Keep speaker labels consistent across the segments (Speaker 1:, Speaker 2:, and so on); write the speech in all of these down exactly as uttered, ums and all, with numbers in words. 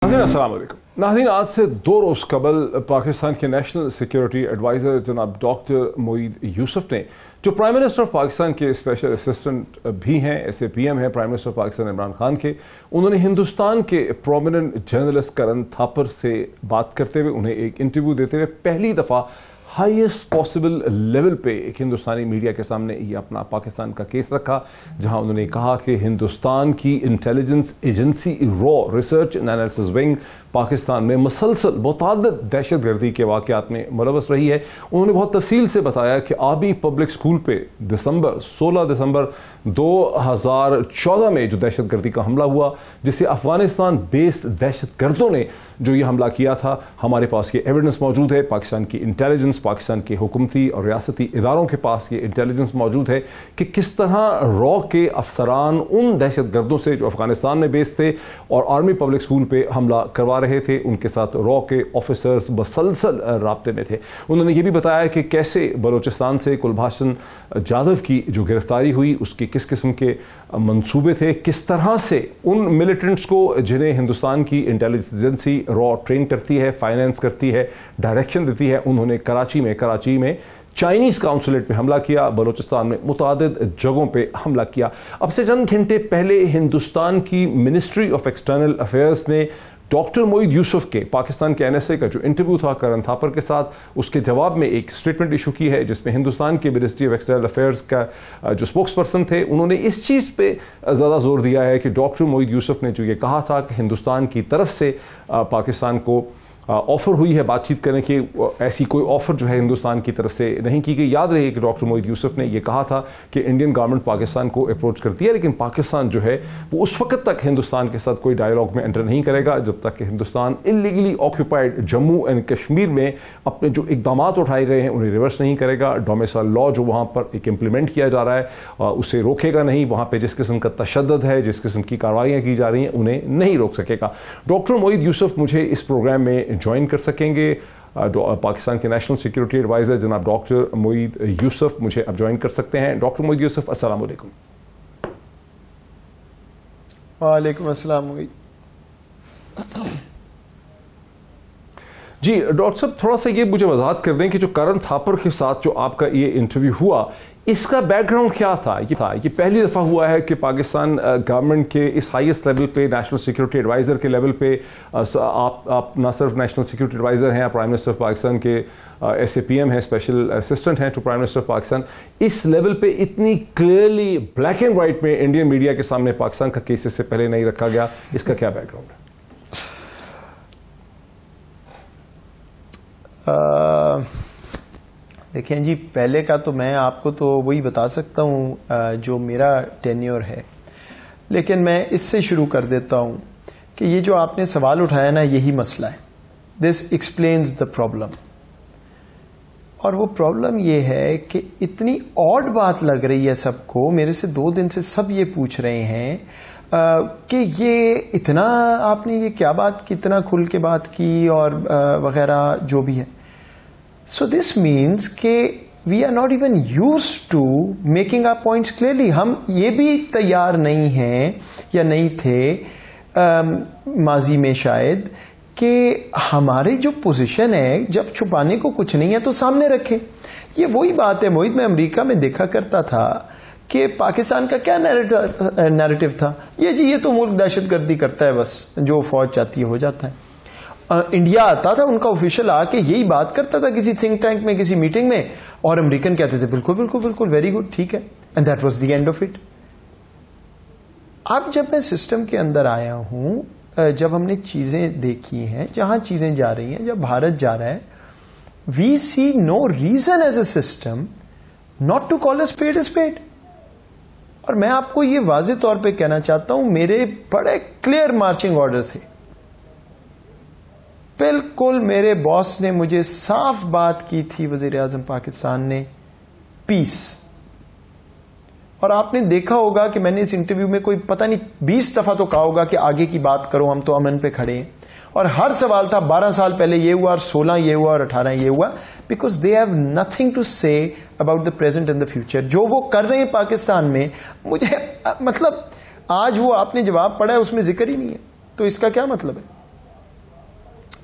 Speaker 1: अस्सलाम वालेकुम नाज़रीन, आज से दो रोज़ कबल पाकिस्तान के नेशनल सिक्योरिटी एडवाइज़र जनाब डॉक्टर मोईद यूसुफ ने, जो प्राइम मिनिस्टर ऑफ पाकिस्तान के स्पेशल असिस्टेंट भी हैं, एस ए पी एम हैं prime minister of Pakistan Imran Khan के, उन्होंने हिंदुस्तान के प्रोमिनेंट जर्नलिस्ट करण थापर से बात करते हुए, उन्हें एक इंटरव्यू देते हुए पहली दफ़ा हाईएस्ट पॉसिबल लेवल पे एक हिंदुस्तानी मीडिया के सामने ये अपना पाकिस्तान का केस रखा, जहां उन्होंने कहा कि हिंदुस्तान की इंटेलिजेंस एजेंसी रॉ research and analysis wing Pakistan में मुसलसल मुतअद्दिद दहशत गर्दी के वाक़यात में मुलव्वस रही है। उन्होंने बहुत तफसील से बताया कि आर्मी पब्लिक स्कूल पे दिसंबर सोलह दिसंबर दो हज़ार चौदह में जो दहशत गर्दी का हमला हुआ, जिसे अफगानिस्तान बेस्ड दहशत गर्दों ने जो ये हमला किया था, हमारे पास ये एविडेंस मौजूद है। पाकिस्तान की इंटेलिजेंस, पाकिस्तान के हुकूमती और रियासती इदारों के पास ये इंटेलिजेंस मौजूद है कि किस तरह रॉ के अफसरान उन दहशत गर्दों से जो अफगानिस्तान में बेस्ड थे और आर्मी पब्लिक स्कूल पे हमला करवा रहे थे, उनके साथ रॉ के ऑफिसर्स बसलसल राब्ते में थे। उन्होंने ये भी बताया कि कैसे बलूचिस्तान से कुलभूषण जाधव की जो गिरफ्तारी हुई, उसके किस किस्म के मंसूबे थे, किस तरह से उन मिलिटेंट्स को जिन्हें हिंदुस्तान की इंटेलिजेंस एजेंसी रॉ ट्रेन करती है, फाइनेंस करती है, डायरेक्शन देती है, उन्होंने कराची में कराची में चाइनीज़ काउंसुलेट पे हमला किया, बलूचिस्तान में मुतअद्दिद जगहों पे हमला किया। अब से चंद घंटे पहले हिंदुस्तान की मिनिस्ट्री ऑफ एक्सटर्नल अफेयर्स ने डॉक्टर मोईद यूसुफ के पाकिस्तान के एन एस ए का जो इंटरव्यू था करण थापर के साथ, उसके जवाब में एक स्टेटमेंट इशू की है, जिसमें हिंदुस्तान के मिनिस्ट्री ऑफ एक्सटर्नल अफेयर्स का जो स्पोक्स पर्सन थे, उन्होंने इस चीज़ पे ज़्यादा जोर दिया है कि डॉक्टर मोईद यूसुफ ने जो ये कहा था कि हिंदुस्तान की तरफ से पाकिस्तान को ऑफ़र हुई है बातचीत करने की, ऐसी कोई ऑफ़र जो है हिंदुस्तान की तरफ से नहीं की गई। याद रहे कि डॉक्टर मोईद यूसुफ ने यह कहा था कि इंडियन गवर्नमेंट पाकिस्तान को अप्रोच करती है, लेकिन पाकिस्तान जो है वो उस वक्त तक हिंदुस्तान के साथ कोई डायलॉग में एंटर नहीं करेगा जब तक कि Hindustan illegally occupied Jammu and Kashmir में अपने जो इकदाम उठाए गए हैं उन्हें रिवर्स नहीं करेगा। डोमिसाइल लॉ जो वहाँ पर एक इम्प्लीमेंट किया जा रहा है उसे रोकेगा नहीं, वहाँ पर जिस किस्म का तशद्दुद है, जिस किस्म की कार्रवाइयाँ की जा रही हैं, उन्हें नहीं रोक सकेगा। डॉक्टर मोईद यूसुफ मुझे इस प्रोग्राम में ज्वाइन कर सकेंगे। पाकिस्तान के नेशनल सिक्योरिटी एडवाइज़र जनाब डॉक्टर मोईद यूसुफ मुझे अब ज्वाइन कर सकते हैं। डॉक्टर मोईद यूसुफ, अस्सलाम वालेकुम।
Speaker 2: वालेकुम अस्सलाम मोईद
Speaker 1: जी। डॉक्टर साहब, थोड़ा सा ये मुझे वजाहत कर दें कि जो करण थापर के साथ जो आपका ये इंटरव्यू हुआ, इसका बैकग्राउंड क्या था? ये था ये पहली दफ़ा हुआ है कि पाकिस्तान गवर्नमेंट के इस हाईएस्ट लेवल पे, नेशनल सिक्योरिटी एडवाइज़र के लेवल पे, आप आप ना सिर्फ नेशनल सिक्योरिटी एडवाइज़र हैं, प्राइम मिनिस्टर ऑफ पाकिस्तान के एस ए पी एम हैं, स्पेशल असिस्टेंट हैं to prime minister of Pakistan. इस लेवल पे इतनी क्लियरली ब्लैक एंड वाइट में इंडियन मीडिया के सामने पाकिस्तान का केस से पहले नहीं रखा गया, इसका क्या बैकग्राउंड है?
Speaker 2: देखें जी, पहले का तो मैं आपको तो वही बता सकता हूँ जो मेरा टेन्योर है, लेकिन मैं इससे शुरू कर देता हूँ कि ये जो आपने सवाल उठाया ना, यही मसला है। This explains the problem. और वो प्रॉब्लम ये है कि इतनी ऑड बात लग रही है सबको, मेरे से दो दिन से सब ये पूछ रहे हैं कि ये इतना आपने ये क्या बात की, इतना खुल के बात की और वगैरह जो भी है। So this means कि we are not even used to making our points clearly. हम ये भी तैयार नहीं हैं या नहीं थे माजी में शायद कि हमारी जो पोजीशन है, जब छुपाने को कुछ नहीं है तो सामने रखें। ये वही बात है मोहित, मैं अमेरिका में देखा करता था कि पाकिस्तान का क्या नैरेटिव था, ये जी ये तो मुल्क दहशतगर्दी करता है, बस जो फौज चाहती है हो जाता है। इंडिया आता था, उनका ऑफिशियल आके यही बात करता था किसी थिंक टैंक में, किसी मीटिंग में, और अमेरिकन कहते थे बिल्कुल बिल्कुल बिल्कुल वेरी गुड, ठीक है, and that was the end of it. अब जब मैं सिस्टम के अंदर आया हूं, जब हमने चीजें देखी हैं, जहां चीजें जा रही हैं, जब भारत जा रहा है, we see no reason as a system not to call a spade a spade. और मैं आपको ये वाज़ेह तौर पे कहना चाहता हूं, मेरे बड़े क्लियर मार्चिंग ऑर्डर थे, बिल्कुल मेरे बॉस ने मुझे साफ बात की थी, वजीर आजम पाकिस्तान ने, पीस। और आपने देखा होगा कि मैंने इस इंटरव्यू में कोई पता नहीं बीस दफा तो कहा होगा कि आगे की बात करो, हम तो अमन पे खड़े हैं। और हर सवाल था बारह साल पहले ये हुआ, और सोलह ये हुआ, और अठारह ये हुआ, because they have nothing to say about the present and the future. जो वो कर रहे हैं पाकिस्तान में, मुझे मतलब आज वो आपने जवाब पढ़ा है उसमें जिक्र ही नहीं है, तो इसका क्या मतलब है?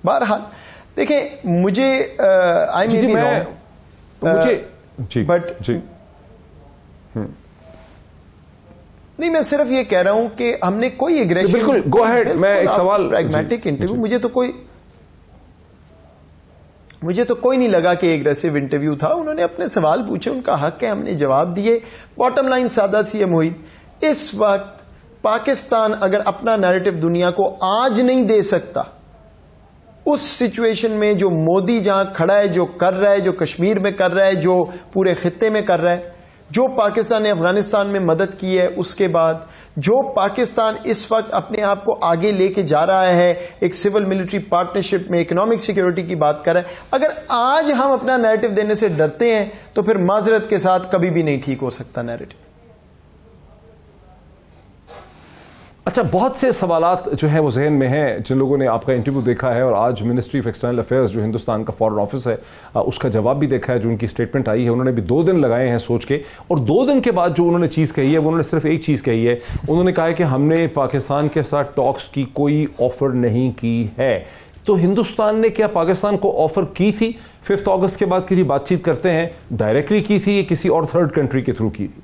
Speaker 2: بہرحال دیکھیں مجھے I may be wrong but نہیں میں صرف یہ کہہ رہا ہوں کہ ہم نے کوئی ایگریشن
Speaker 1: بالکل گو ہیڈ میں ایک سوال
Speaker 2: پریگمیٹک انٹرویو مجھے تو کوئی مجھے تو کوئی نہیں لگا کہ ایگریسو انٹرویو تھا. انہوں نے اپنے سوال پوچھے, ان کا حق ہے, ہم نے جواب دیے. باٹم لائن سادہ سی ہے محیط, اس وقت پاکستان اگر اپنا نیریٹو دنیا کو آج نہیں دے سکتا, اس سچویشن میں جو مودی جہاں کھڑا ہے, جو کر رہا ہے, جو کشمیر میں کر رہا ہے, جو پورے خطے میں کر رہا ہے, جو پاکستان نے افغانستان میں مدد کی ہے, اس کے بعد جو پاکستان اس وقت اپنے آپ کو آگے لے کے جا رہا ہے ایک سول ملٹری پارٹنرشپ میں, اکنامک سیکیورٹی کی بات کر رہا ہے, اگر آج ہم اپنا نیریٹو دینے سے ڈرتے ہیں تو پھر معذرت کے ساتھ کبھی بھی نہیں ٹھیک ہو سکتا نیریٹو.
Speaker 1: اچھا, بہت سے سوالات جو ہیں وہ ذہن میں ہیں جن لوگوں نے آپ کا انٹرویو دیکھا ہے اور آج منسٹری آف ایکسٹرنل افیئرز جو ہندوستان کا فارن آفس ہے اس کا جواب بھی دیکھا ہے, جو ان کی سٹیٹمنٹ آئی ہے. انہوں نے بھی دو دن لگائے ہیں سوچ کے, اور دو دن کے بعد جو انہوں نے چیز کہی ہے وہ انہوں نے صرف ایک چیز کہی ہے. انہوں نے کہا ہے کہ ہم نے پاکستان کے ساتھ ٹاکس کی کوئی آفر نہیں کی ہے. تو ہندوستان نے کیا پاکستان کو آفر کی تھی ففتھ اگست کے بعد کی بات چیت کرتے ہیں, ڈائریکٹلی کی تھی یا کسی اور تھرڈ کنٹری کے تھرو کی تھی؟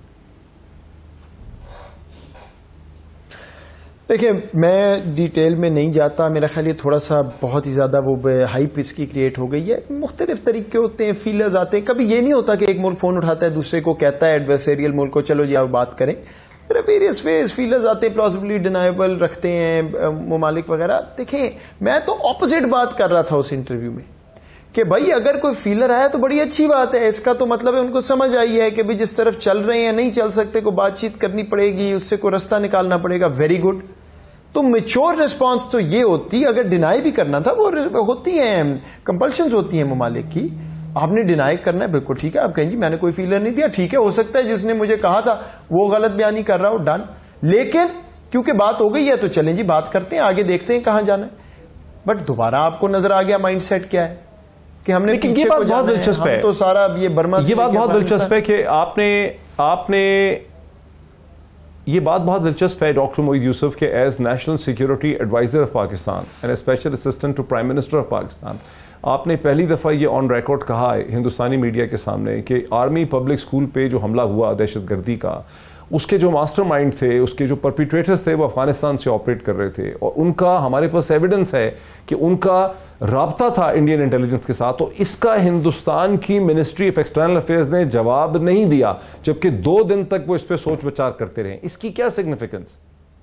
Speaker 2: دیکھیں میں ڈیٹیل میں نہیں جاتا, میرا خیال یہ تھوڑا سا بہت ہی زیادہ وہ ہائپ اس کی کریٹ ہو گئی ہے. مختلف طریقے ہوتے ہیں, فیلرز آتے ہیں. کبھی یہ نہیں ہوتا کہ ایک ملک فون اٹھاتا ہے دوسرے کو کہتا ہے ایڈورسریل ملک کو چلو جی آپ بات کریں. ویریس ویز فیلرز آتے ہیں, پلازیبلی ڈینائبل رکھتے ہیں ممالک وغیرہ. دیکھیں میں تو اپوزٹ بات کر رہا تھا اس انٹرویو میں کہ بھائی اگر کوئی فیلر آیا تو بڑی اچھی بات ہے, اس کا تو مطلب ہے ان کو سمجھ آئی ہے کہ بھی جس طرف چل رہے ہیں نہیں چل سکتے, کو بات چیت کرنی پڑے گی, اس سے کوئی رستہ نکالنا پڑے گا. Very good. تو میچور ریسپانس تو یہ ہوتی, اگر ڈینائی بھی کرنا تھا وہ ہوتی ہیں, کمپلشنز ہوتی ہیں ممالک کی. آپ نے ڈینائی کرنا ہے بالکل ٹھیک ہے, آپ کہیں جی میں نے کوئی فیلر نہیں دیا, ٹھیک ہے, ہو سکتا ہے جس نے مجھے کہا تھا وہ غلط بیانی کر رہا ہو, ڈن. لیکن کیونکہ بات ہو گئی ہے تو چلیں جی بات کرتے ہیں, آگے دیکھتے ہیں کہاں جانا ہے. بٹ دوبارہ آپ کو نظر آ گیا مائنڈ سیٹ کیا ہے کہ ہم نے پیچھے کو جانا ہے, ہم تو سارا یہ برما سے.
Speaker 1: یہ بات بہت دلچسپ ہے کہ آپ نے آپ نے یہ بات بہت دلچسپ ہے ڈاکٹر موید یوسف کے as national security adviser of Pakistan and special assistant to prime minister of Pakistan, آپ نے پہلی دفعہ یہ آن ریکارڈ کہا ہے ہندوستانی میڈیا کے سامنے کہ آرمی پبلک اسکول پہ جو حملہ ہوا دہشت گردی کا, اس کے جو ماسٹر مائنڈ تھے, اس کے جو پرپیٹریٹرز تھے وہ افغانستان سے آپریٹ کر رہے تھے, اور ان کا ہمارے پاس ایویڈنس ہے کہ ان کا رابطہ تھا انڈین انٹیلیجنس کے ساتھ. تو اس کا ہندوستان کی منسٹری آف ایکسٹرنل افیئرز نے جواب نہیں دیا, جبکہ دو دن تک وہ اس پہ سوچ بچار کرتے رہے. اس کی کیا significance?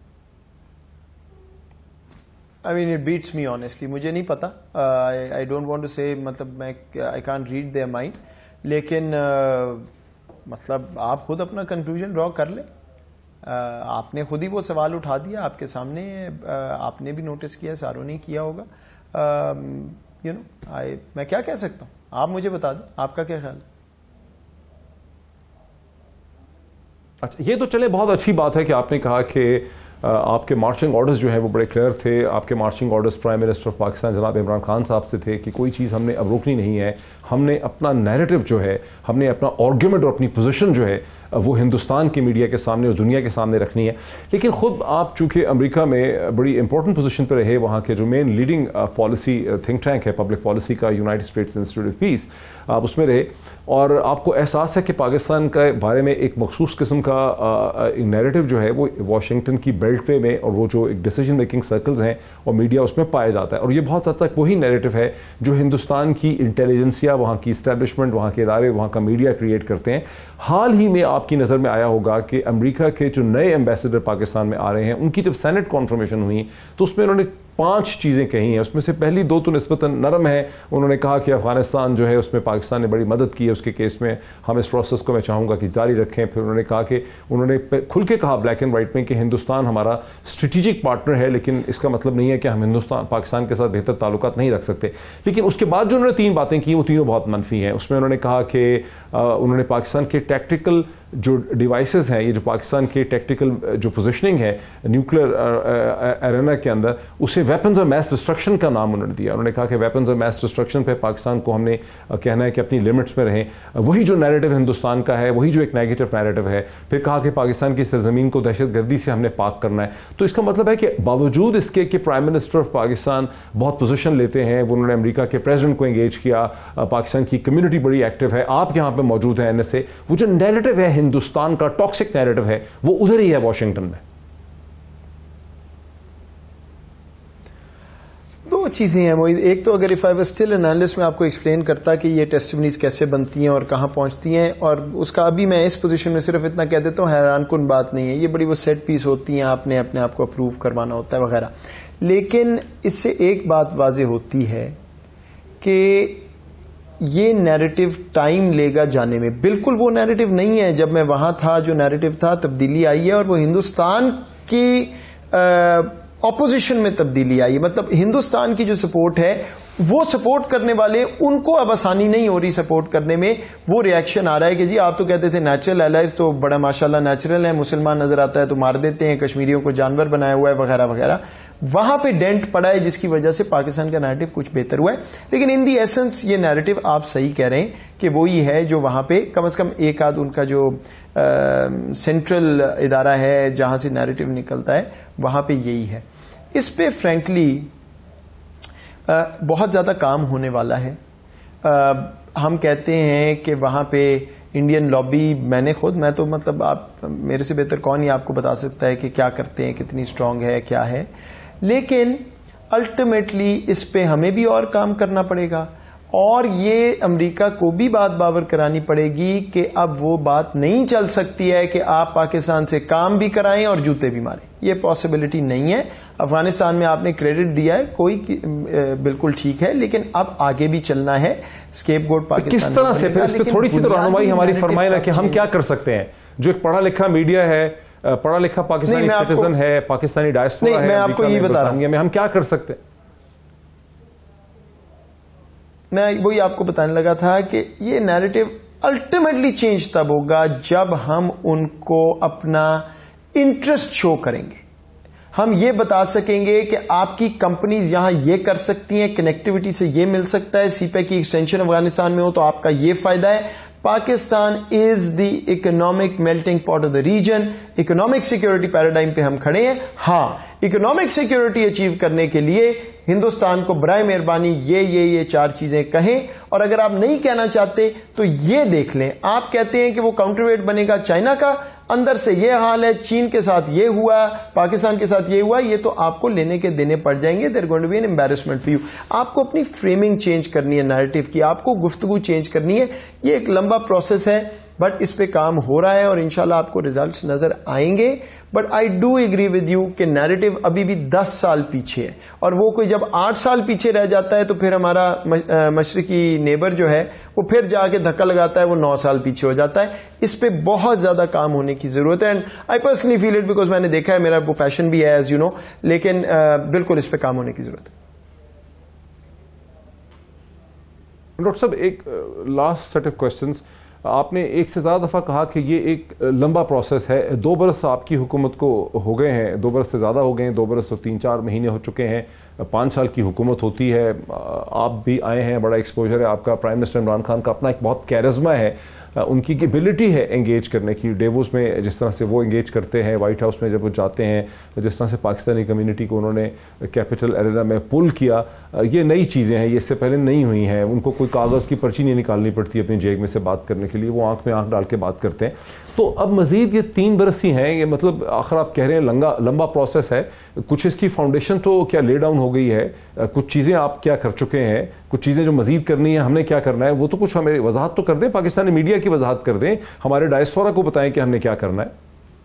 Speaker 2: I mean it beats me honestly, مجھے نہیں پتا, I don't want to say, مطلب میں I can't read their mind, لیکن مطلب آپ خود اپنا کنکلوژن ڈرا کر لیں. آپ نے خود ہی وہ سوال اٹھا دیا, آپ کے سامنے, آپ نے بھی نوٹس کیا, ساروں نے کیا ہوگا. یو نو میں کیا کہہ سکتا ہوں, آپ مجھے بتا دیں آپ کا کیا خیال ہے.
Speaker 1: اچھا, یہ تو چلے بہت اچھی بات ہے کہ آپ نے کہا کہ آپ کے مارچنگ آرڈرز جو ہیں وہ بڑے کلیئر تھے. آپ کے marching orders prime minister of Pakistan جناب عمران خان صاحب سے تھے کہ کوئی چیز ہم نے اب روکنی نہیں ہے, ہم نے اپنا نیریٹو جو ہے, ہم نے اپنا آرگیومنٹ اور اپنی پوزیشن جو ہے وہ ہندوستان کی میڈیا کے سامنے اور دنیا کے سامنے رکھنی ہے. لیکن خود آپ چونکہ امریکہ میں بڑی امپورٹنٹ پوزیشن پہ رہے, وہاں کے جو main leading policy think tank ہے پبلک پالیسی کا, United States Institute of Peace, آپ اس میں رہے, اور آپ کو احساس ہے کہ پاکستان کے بارے میں ایک مخصوص قسم کا نیریٹو جو ہے وہ واشنگٹن کی بیلٹ وے میں اور وہ جو ایک ڈیسیجن میکنگ سرکلز ہیں اور میڈیا اس میں پایا جاتا ہے, اور یہ بہت حد تک وہی نیریٹو ہے جو ہندوستان کی انٹیلیجنسیا, وہاں کی اسٹیبلشمنٹ, وہاں کے ادارے, وہاں کا میڈیا کریٹ کرتے ہیں. حال ہی میں آپ کی نظر میں آیا ہوگا کہ امریکہ کے جو نئے ایمبیسڈر پاکستان میں آ رہے ہیں, ان کی جب سینٹ کانفرمیشن ہوئی تو اس میں انہوں نے پانچ چیزیں کہی ہیں. اس میں سے پہلی دو تو نسبتاً نرم ہے. انہوں نے کہا کہ افغانستان جو ہے اس میں پاکستان نے بڑی مدد کی ہے اس کے کیس میں, ہم اس پروسیس کو میں چاہوں گا کہ جاری رکھیں. پھر انہوں نے کہا کہ انہوں نے کھل کے کہا بلیک اینڈ وائٹ میں کہ ہندوستان ہمارا اسٹریٹجک پارٹنر ہے, لیکن اس کا مطلب نہیں ہے کہ ہم ہندوستان پاکستان کے ساتھ بہتر تعلقات نہیں رکھ سکتے. لیکن اس کے بعد جو انہوں نے تین باتیں کی وہ تینوں بہت منفی ہیں. اس میں انہوں نے کہا کہ انہوں نے پاکستان کے ٹیکٹیکل جو ڈیوائسز ہیں, یہ جو پاکستان کے ٹیکٹیکل جو پوزیشننگ ہے نیوکلیر ایرینا کے اندر, اسے ویپنز آف میس ڈسٹرکشن کا نام انہوں نے دیا. انہوں نے کہا کہ ویپنز آف میس ڈسٹرکشن پہ پاکستان کو ہم نے کہنا ہے کہ اپنی لمٹس میں رہیں. وہی جو نیریٹو ہندوستان کا ہے, وہی جو ایک نیگیٹو نیریٹو ہے. پھر کہا کہ پاکستان کی سرزمین کو دہشت گردی سے ہم نے پاک کرنا ہے. تو اس کا مطلب ہے کہ باوجود اس کے کہ پرائم منسٹر آف پاکستان بہت پوزیشن لیتے ہیں, وہ انہوں نے امریکہ کے پریزیڈنٹ کو انگیج کیا, پاکستان کی کمیونٹی بڑی ایکٹیو ہے, آپ یہاں پہ موجود ہیں این ایس اے, وہ جو نیریٹو ہے ہندوستان کا ٹاکسک نیریٹو ہے وہ ادھر ہی ہے واشنگٹن میں.
Speaker 2: دو چیزیں ہیں موید. ایک تو اگر if I was still an analyst میں آپ کو ایکسپلین کرتا کہ یہ ٹیسٹیمنیز کیسے بنتی ہیں اور کہاں پہنچتی ہیں, اور اس کا ابھی میں اس پوزیشن میں صرف اتنا کہہ دیتا ہوں حیران کن بات نہیں ہے, یہ بڑی وہ سیٹ پیس ہوتی ہیں, آپ نے اپنے آپ کو اپروو کروانا ہوتا ہے وغیرہ. لیکن اس سے ایک بات واضح ہوتی ہے کہ یہ نیریٹو ٹائم لے گا جانے میں. بالکل وہ نیریٹو نہیں ہے جب میں وہاں تھا جو نیریٹو تھا, تبدیلی آئی ہے, اور وہ ہندوستان کی اپوزیشن میں تبدیلی آئی. مطلب ہندوستان کی جو سپورٹ ہے, وہ سپورٹ کرنے والے ان کو اب آسانی نہیں ہو رہی سپورٹ کرنے میں. وہ ریئیکشن آ رہا ہے کہ جی آپ تو کہتے تھے نیچرل الائز تو بڑا ماشاءاللہ نیچرل ہے, مسلمان نظر آتا ہے تو مار دیتے ہیں, کشمیریوں کو جانور بنایا ہوا ہے وغیرہ وغیرہ. وہاں پہ ڈینٹ پڑا ہے جس کی وجہ سے پاکستان کا نیریٹو کچھ بہتر ہوا ہے. لیکن ان دی ایسنس یہ نیریٹو آپ صحیح کہہ رہے ہیں کہ وہی ہے جو وہاں پہ کم از کم ایک آدھ ان کا جو سینٹرل ادارہ ہے جہاں سے نیریٹو نکلتا ہے وہاں پہ یہی ہے. اس پہ فرینکلی بہت زیادہ کام ہونے والا ہے. ہم کہتے ہیں کہ وہاں پہ انڈین لابی, میں نے خود میں تو مطلب آپ میرے سے بہتر کون ہی آپ کو بتا سکتا ہے کہ کیا کرتے ہیں, کتنی اسٹرانگ ہے, کیا ہے. لیکن الٹیمیٹلی اس پہ ہمیں بھی اور کام کرنا پڑے گا, اور یہ امریکہ کو بھی بات باور کرانی پڑے گی کہ اب وہ بات نہیں چل سکتی ہے کہ آپ پاکستان سے کام بھی کرائیں اور جوتے بھی ماریں. یہ پاسبلٹی نہیں ہے. افغانستان میں آپ نے کریڈٹ دیا ہے, کوئی بالکل ٹھیک ہے, لیکن اب آگے بھی چلنا ہے. اسکیپ گوڈ پاکستان
Speaker 1: کس طرح سے, پھر اس پہ تھوڑی سی تو رہنمائی ہماری فرمائے نا کہ ہم کیا کر سکتے ہیں. جو ایک پڑھا لکھا میڈیا ہے, پڑھا لکھا پاکستانی سٹیزن ہے, پاکستانی ڈائسپورا ہے,
Speaker 2: میں آپ کو یہ بتا رہا ہوں,
Speaker 1: میں ہم کیا کر سکتے ہیں.
Speaker 2: میں وہی آپ کو بتانے لگا تھا کہ یہ نیریٹو الٹیمیٹلی چینج تب ہوگا جب ہم ان کو اپنا انٹرسٹ شو کریں گے. ہم یہ بتا سکیں گے کہ آپ کی کمپنیز یہاں یہ کر سکتی ہیں, کنیکٹیوٹی سے یہ مل سکتا ہے, سی پیک کی ایکسٹینشن افغانستان میں ہو تو آپ کا یہ فائدہ ہے. Pakistan is the economic melting pot of the region. Economic security paradigm پہ ہم کھڑے ہیں. ہاں, اکنامک سیکورٹی اچیو کرنے کے لیے ہندوستان کو برائے مہربانی یہ یہ یہ چار چیزیں کہیں, اور اگر آپ نہیں کہنا چاہتے تو یہ دیکھ لیں. آپ کہتے ہیں کہ وہ کاؤنٹر ویٹ بنے گا چائنا کا, اندر سے یہ حال ہے, چین کے ساتھ یہ ہوا, پاکستان کے ساتھ یہ ہوا, یہ تو آپ کو لینے کے دینے پڑ جائیں گے. They're going to be an embarrassment for you. آپ کو اپنی فریمنگ چینج کرنی ہے نیریٹو کی, آپ کو گفتگو چینج کرنی ہے. یہ ایک لمبا پروسیس ہے, بٹ اس پہ کام ہو رہا ہے اور انشاءاللہ آپ کو ریزلٹس نظر آئیں گے. But I do agree with you کہ نیریٹو ابھی بھی دس سال پیچھے ہے, اور وہ کوئی جب آٹھ سال پیچھے رہ جاتا ہے تو پھر ہمارا مشرقی نیبر جو ہے وہ پھر جا کے دھکا لگاتا ہے, وہ نو سال پیچھے ہو جاتا ہے. اس پہ بہت زیادہ کام ہونے کی ضرورت ہے. And I personally feel it because میں نے دیکھا ہے, میرا وہ پیشن بھی ہے ایز یو نو, لیکن بالکل اس پہ کام ہونے کی ضرورت ہے.
Speaker 1: ڈاکٹر صاحب, ایک لاسٹ سیٹ آف کوشچنس. آپ نے ایک سے زیادہ دفعہ کہا کہ یہ ایک لمبا پروسیس ہے. دو برس آپ کی حکومت کو ہو گئے ہیں, دو برس سے زیادہ ہو گئے ہیں, دو برس اور تین چار مہینے ہو چکے ہیں. پانچ سال کی حکومت ہوتی ہے, آپ بھی آئے ہیں, بڑا ایکسپوجر ہے آپ کا. پرائم منسٹر عمران خان کا اپنا ایک بہت کیرزما ہے, ان کی ایبلٹی ہے انگیج کرنے کی. ڈیووس میں جس طرح سے وہ انگیج کرتے ہیں, وائٹ ہاؤس میں جب وہ جاتے ہیں, جس طرح سے پاکستانی کمیونٹی کو انہوں نے کیپٹل ایرینا میں پل کیا, یہ نئی چیزیں ہیں, یہ اس سے پہلے نہیں ہوئی ہیں. ان کو کوئی کاغذ کی پرچی نہیں نکالنی پڑتی اپنی جیب میں سے بات کرنے کے لیے, وہ آنکھ میں آنکھ ڈال کے بات کرتے ہیں. تو اب مزید یہ تین برس ہی ہیں, یہ مطلب آخر آپ کہہ رہے ہیں لمبا لمبا پروسیس ہے. کچھ اس کی فاؤنڈیشن تو کیا لے ڈاؤن ہو گئی ہے, کچھ چیزیں آپ کیا کر چکے ہیں, کچھ چیزیں جو مزید کرنی ہے, ہم نے کیا کرنا ہے, وہ تو کچھ ہمیں وضاحت تو کر دیں, پاکستانی میڈیا کی وضاحت کر دیں, ہمارے ڈائسپورا کو بتائیں کہ ہم نے کیا کرنا ہے.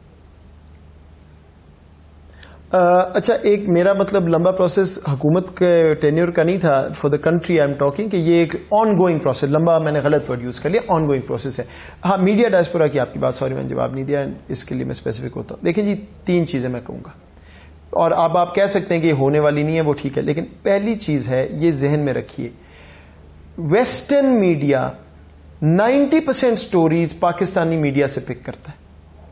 Speaker 2: اچھا, ایک میرا مطلب لمبا پروسیس حکومت کے ٹینیور کا نہیں تھا, for the country I am talking, کہ یہ ایک آن گوئنگ پروسیس. لمبا میں نے غلط ورڈ یوز کر لیا, آن گوئنگ پروسیس ہے. ہاں, میڈیا ڈائسپورا کی آپ کی بات, سوری میں نے جواب نہیں دیا, اس کے لیے میں اسپیسیفک ہوتا ہوں. دیکھیں جی, تین چیزیں میں کہوں گا, اور اب آپ کہہ سکتے ہیں کہ یہ ہونے والی نہیں ہے, وہ ٹھیک ہے. لیکن پہلی چیز ہے, یہ ذہن میں رکھیے, western media ninety percent stories Pakistani media سے پک کرتا ہے.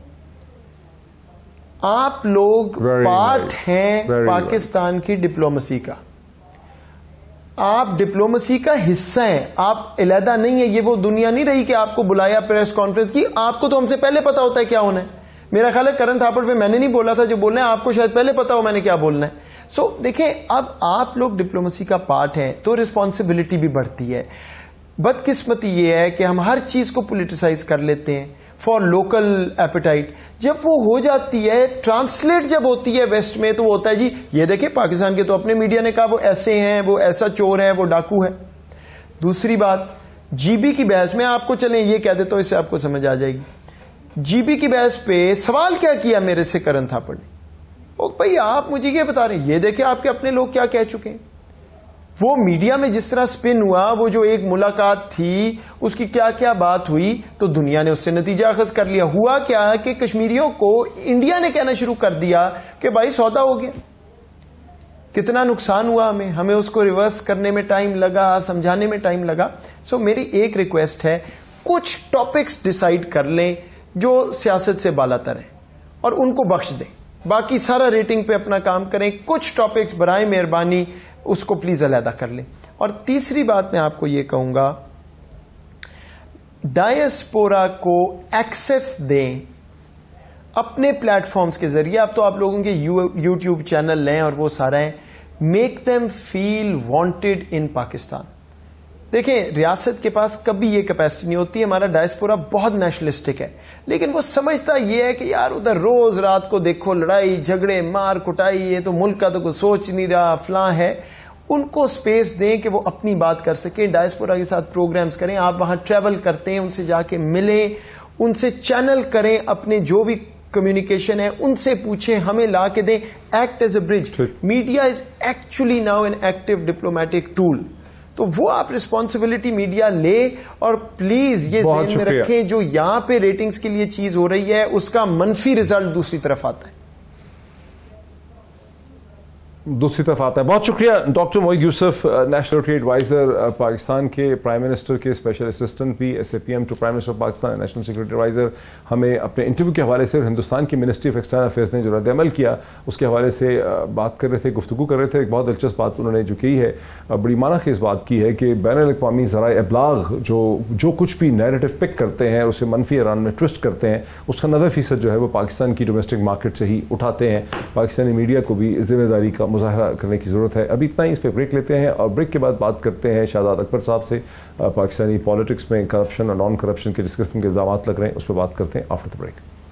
Speaker 2: آپ لوگ پارٹ ہیں پاکستان کی ڈپلومسی کا, آپ ڈپلومسی کا حصہ ہیں, آپ علیحدہ نہیں ہیں. یہ وہ دنیا نہیں رہی کہ آپ کو بلایا پریس کانفرنس کی, آپ کو تو ہم سے پہلے پتا ہوتا ہے کیا ہونا ہے. میرا خیال ہے کرن تھاپڑ پہ میں نے نہیں بولا تھا, جو بولنا ہے آپ کو شاید پہلے پتا ہو میں نے کیا بولنا ہے. سو so, دیکھیں اب آپ لوگ ڈپلومسی کا پارٹ ہیں تو رسپانسبلٹی بھی بڑھتی ہے. بدقسمتی یہ ہے کہ ہم ہر چیز کو پولیٹیسائز کر لیتے ہیں فار لوکل ایپیٹائٹ. جب وہ ہو جاتی ہے, ٹرانسلیٹ جب ہوتی ہے ویسٹ میں, تو وہ ہوتا ہے جی یہ دیکھیں پاکستان کے تو اپنے میڈیا نے کہا وہ ایسے ہیں, وہ ایسا چور ہے, وہ ڈاکو ہے. دوسری بات, جی بی کی بحث میں آپ کو چلیں یہ کہہ دیتا ہوں, اس سے آپ کو سمجھ آ جائے گی. جی بی کی بحث پہ سوال کیا کیا میرے سے کرن تھاپڑ نے, او بھائی آپ مجھے یہ بتا رہے ہیں, یہ دیکھیں آپ کے اپنے لوگ کیا کہہ چکے ہیں. وہ میڈیا میں جس طرح سپن ہوا, وہ جو ایک ملاقات تھی اس کی کیا کیا بات ہوئی, تو دنیا نے اس سے نتیجہ اخذ کر لیا. ہوا کیا کہ کشمیریوں کو انڈیا نے کہنا شروع کر دیا کہ بھائی سودا ہو گیا. کتنا نقصان ہوا ہمیں, ہمیں اس کو ریورس کرنے میں ٹائم لگا, سمجھانے میں ٹائم لگا. سو so, میری ایک ریکویسٹ ہے, کچھ ٹاپکس ڈیسائیڈ کر لیں جو سیاست سے بالا تر ہیں اور ان کو بخش دیں, باقی سارا ریٹنگ پہ اپنا کام کریں. کچھ ٹاپکس برائے مہربانی اس کو پلیز علیحدہ کر لیں. اور تیسری بات میں آپ کو یہ کہوں گا, ڈائسپورا کو ایکسس دیں اپنے پلیٹ فارمز کے ذریعے. اب تو آپ لوگوں کے یوٹیوب چینل لیں اور وہ سارا ہے, make them feel wanted in Pakistan. دیکھیں ریاست کے پاس کبھی یہ کیپیسٹی نہیں ہوتی. ہمارا ڈائسپورا بہت نیشنلسٹک ہے, لیکن وہ سمجھتا یہ ہے کہ یار ادھر روز رات کو دیکھو لڑائی جھگڑے مار کٹائی, یہ تو ملک کا تو کوئی سوچ نہیں رہا, فلاں ہے. ان کو سپیس دیں کہ وہ اپنی بات کر سکیں. ڈائسپورا کے ساتھ پروگرامز کریں, آپ وہاں ٹریول کرتے ہیں, ان سے جا کے ملیں, ان سے چینل کریں, اپنے جو بھی کمیونیکیشن ہے ان سے پوچھیں, ہمیں لا کے دیں. Act as a bridge. Media is actually now an active diplomatic tool. تو وہ آپ رسپانسبلٹی میڈیا لے, اور پلیز یہ ذہن میں رکھیں جو یہاں پہ ریٹنگز کے لیے چیز ہو رہی ہے اس کا منفی رزلٹ دوسری طرف آتا ہے.
Speaker 1: دوسری طرف آتا ہے. بہت شکریہ doctor Moeed Yusuf, national security adviser Pakistan کے, پرائم منسٹر کے اسپیشل اسسٹنٹ بھی, S A P M to prime minister Pakistan, national security adviser. ہمیں اپنے انٹرویو کے حوالے سے ہندوستان کی منسٹری آف ایکسٹرنل افیئرز نے جو رد عمل کیا اس کے حوالے سے بات کر رہے تھے, گفتگو کر رہے تھے. ایک بہت دلچسپ بات انہوں نے جو کی ہے, بڑی معنی خیز بات کی ہے کہ بین الاقوامی ذرائع ابلاغ جو جو کچھ بھی نیریٹو پک کرتے ہیں, اسے منفی ایران میں ٹوسٹ کرتے ہیں, اس کا نوے فیصد جو ہے وہ پاکستان کی ڈومیسٹک مارکیٹ سے ہی اٹھاتے ہیں. پاکستانی میڈیا کو بھی ذمہ داری کا مظاہرہ کرنے کی ضرورت ہے. ابھی اتنا ہی, اس پہ بریک لیتے ہیں اور بریک کے بعد بات کرتے ہیں شہزاد اکبر صاحب سے. پاکستانی پالیٹکس میں کرپشن اور نان کرپشن کے جس قسم کے الزامات لگ رہے ہیں اس پہ بات کرتے ہیں آفٹر دا بریک.